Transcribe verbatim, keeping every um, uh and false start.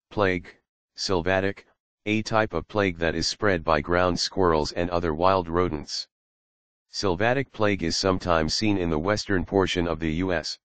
Plague, sylvatic, a type of plague that is spread by ground squirrels and other wild rodents. Sylvatic plague is sometimes seen in the western portion of the U S